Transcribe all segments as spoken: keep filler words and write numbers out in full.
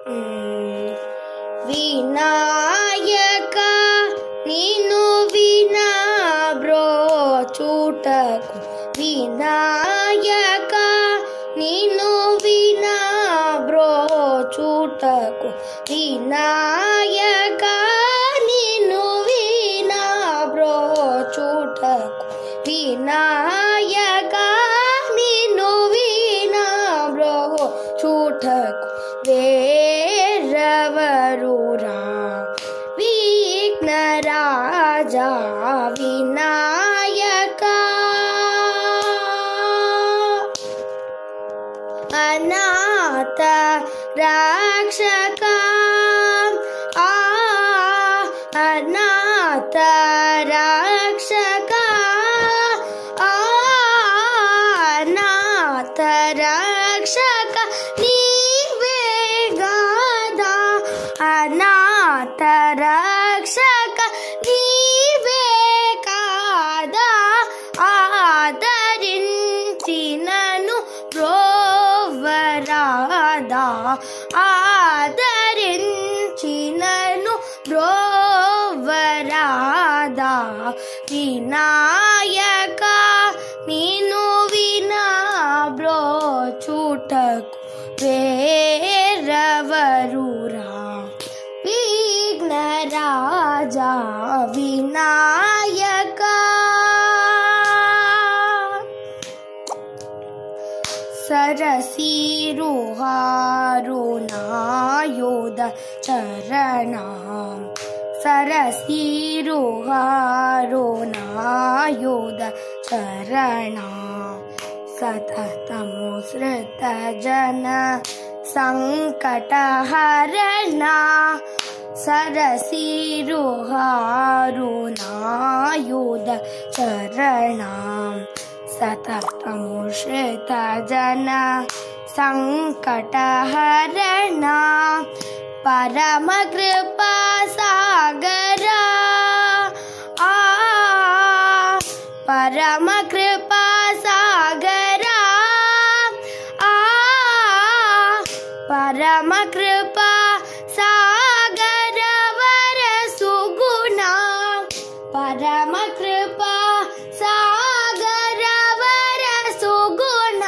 వినాయక నిన్ను వినా బ్రోచుటకు వినాయక నిన్ను వినా బ్రోచుటకు వినాయక నిన్ను వినా బ్రోచుటకు వినాయక నిన్ను వినా బ్రోచుటకు వేరెవరురా విఘ్నరాజా వినాయక అనాథ రక్షక ఆ అనాథ రక్షక అనాథ రక్షక నీవే గదా అనాథ రక్షక నీవే కాదా ఆదరించినను బ్రోవరాదా ఆదరించినను బ్రోవరాదా వినాయక నిన్ను వినా బ్రోచుటకు వేరెవరురా విఘ్నరాజా వినాయక సరసీరుహారునాయుధ చరణం సరసీరుహారునాయుధ చరణం సతతము శ్రుతజన సంకటహరణ సరసీరుహారునాయుధ చరణం సతతము శ్రుతజన సంకటహరణ పరమ కృపా సాగర ఆ పరమ కృపా సాగర ఆ పరమ కృపా సాగర వర సుగుణ పరమ కృపా సాగర వర సుగుణ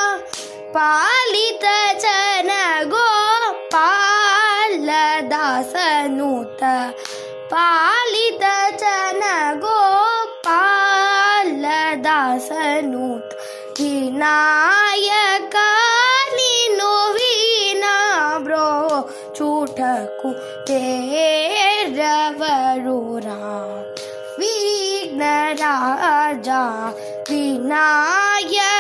పాలిత జన గోపాల దాసనుత పాలిత జన గోపాల దాసనుత వినాయక నిన్ను వినా బ్రోచుటకు వేరెవరురా విఘ్నరాజా వినాయక